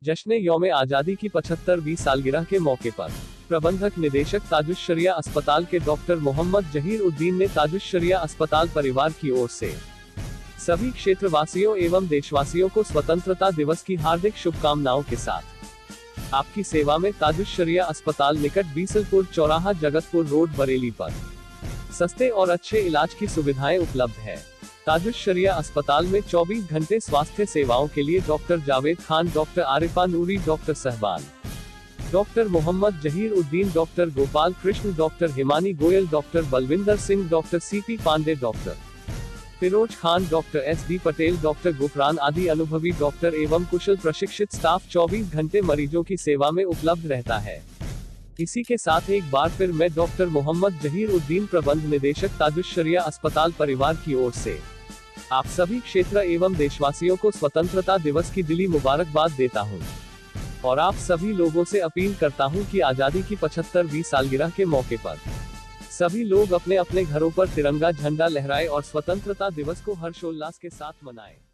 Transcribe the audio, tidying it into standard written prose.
जश्न यौम आज़ादी की 75वीं सालगिरह के मौके पर प्रबंधक निदेशक ताजुश्शरिया अस्पताल के डॉक्टर मोहम्मद जहीर उद्दीन ने ताजुश्शरिया अस्पताल परिवार की ओर से सभी क्षेत्रवासियों एवं देशवासियों को स्वतंत्रता दिवस की हार्दिक शुभकामनाओं के साथ आपकी सेवा में ताजुश्शरिया अस्पताल निकट बीसलपुर चौराहा जगतपुर रोड बरेली पर सस्ते और अच्छे इलाज की सुविधाएं उपलब्ध है। ताजुश्शरिया अस्पताल में 24 घंटे स्वास्थ्य सेवाओं के लिए doctor Javed Khan, doctor Arifa Noori, doctor Sahban, doctor Mohammad Zaheer Uddin, doctor Gopal Krishna, doctor Himani Goyal, doctor Balwinder Singh, doctor CP Pandey, doctor Firoz Khan, doctor SD Patel, doctor Gufran आदि अनुभवी डॉक्टर एवं कुशल प्रशिक्षित स्टाफ 24 घंटे मरीजों की सेवा में उपलब्ध रहता है। इसी के साथ एक बार फिर मैं डॉक्टर मोहम्मद जहीर उद्दीन, प्रबंध निदेशक ताजुश्शरिया अस्पताल परिवार की ओर से आप सभी क्षेत्र एवं देशवासियों को स्वतंत्रता दिवस की दिली मुबारकबाद देता हूं और आप सभी लोगों से अपील करता हूं कि आजादी की 75वीं सालगिरह के मौके पर सभी लोग अपने अपने घरों पर तिरंगा झंडा लहराएं और स्वतंत्रता दिवस को हर्षोल्लास के साथ मनाएं।